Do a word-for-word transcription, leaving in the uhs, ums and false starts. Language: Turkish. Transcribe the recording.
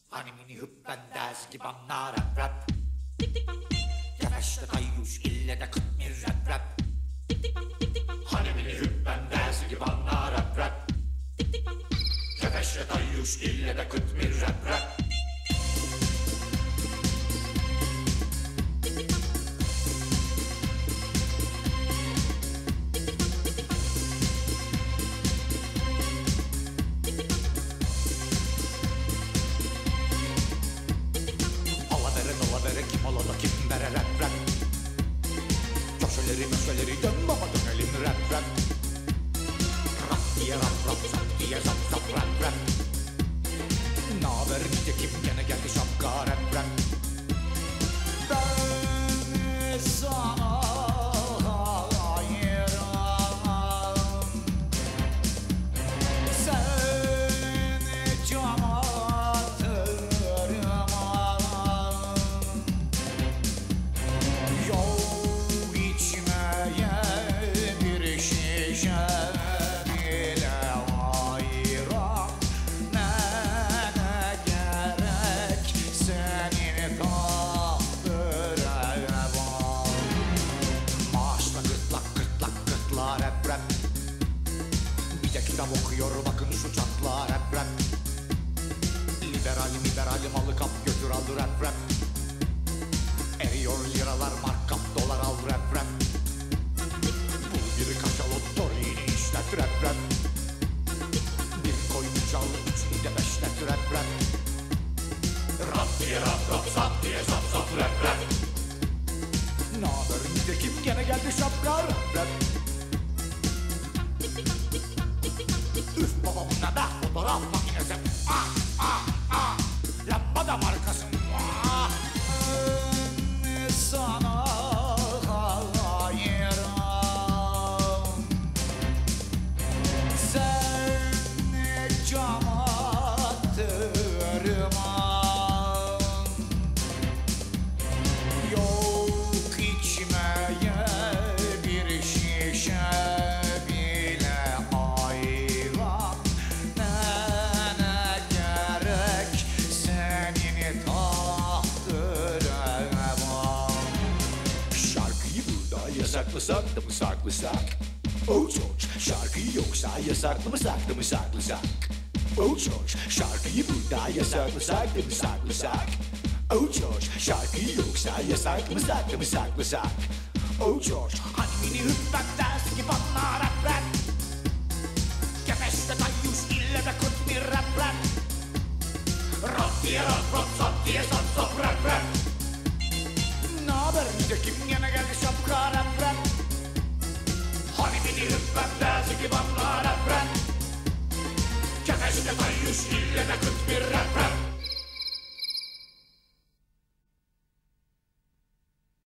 Hani mini hüppen ders gibi anla rap rap. Yavaşta tayyuş ille de kıt mir rap rap. Hani mini hüppen ders gibi anla rap rap. Yavaşta tayyuş ille de kıt mir rap rap. Kim ola da kim vere rap rap. Köşeleri möşeleri dön baba dönelim rap rap. Rap diye rap rap zap diye zap zap rap rap. Naber nice kim gene geldi şapka rap rap. Ben sana rap rap. Bir de kitap okuyor bakın şu çatla rap rap. Liberalim liberalim malı kap götür al rap rap. Eriyor liralar mark kap dolar al rap rap. Bul bir kaşalot torini işlet rap rap. Bir koyun çalı üçünü de beşlet rap rap. Rap diye rap rap zap diye zap zap rap rap. Naber nice kim gene geldi şapka rap rap. Üf baba buna da fotoğraf makinesi. Ah ah ah. Lambada markası. Ah. Ben sana hayran. Sen cama tırman. Yok içmeye bir şişe. Yasaklasak da mı saklasak? Oh George, şarkıyı yoksa yasaklamasak da mı saklasak? Oh George, şarkıyı burada yasaklasak da mı saklasak? Oh George, şarkıyı yoksa yasaklamasak da mı saklasak? Oh George, hani mini hüppet ders gibi anla rap rap. Kefeşte tayyuş ille de kurt bir rap rap. Rap diye rap rap zap diye zap zap rap rap. Naber nice kim gene geldi şapka rap rap. Hani mini hüppet dersi gibi anla rap rap. Kefeşte tayyuş ille de kıt bir rap rap.